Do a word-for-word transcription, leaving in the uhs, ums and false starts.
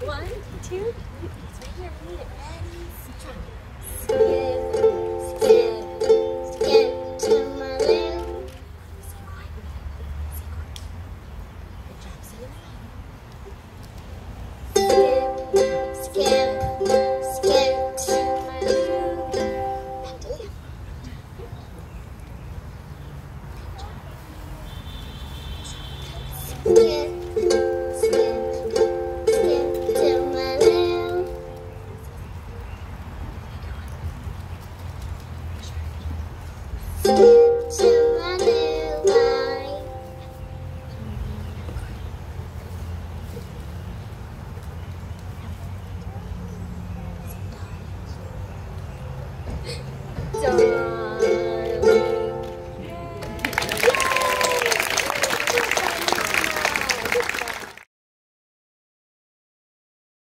One, two, it's right here. We need it. Ready? Skip, skip, skip to my loo. Say quiet. Say quiet. Good job. Say it. Skip, skip, skip to my loo. Back to you. Good job. Skip.